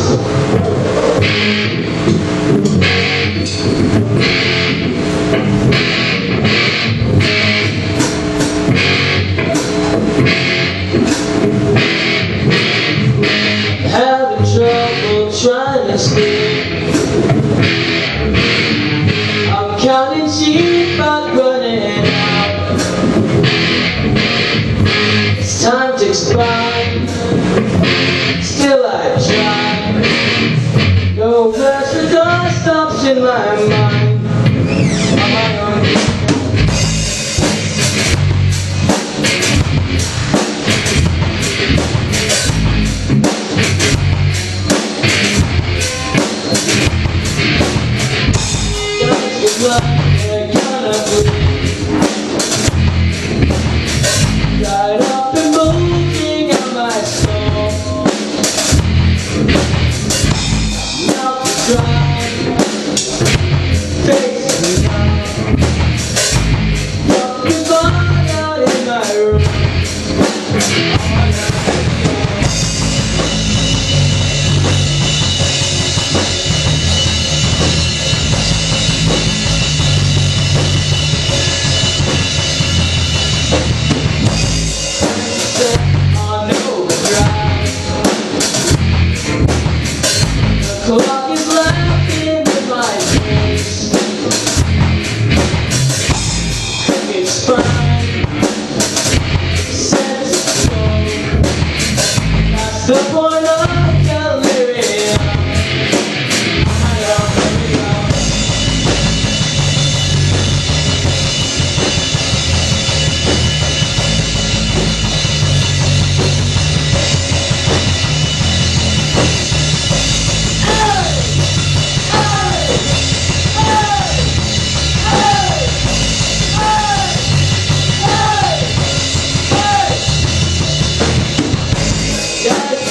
Having trouble trying to sleep. I'm counting sheep but running out. It's time to expand. Still I try. No pressure door stops in my mind. On my own. Right up and moving on my soul. Mouth is dry, face is numb. Walking by out in my room. The clock is laughing in my face. It's fine, sense is slow. That's the point of delirium. I don't know.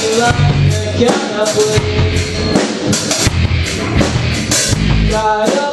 Gonna play. Right up.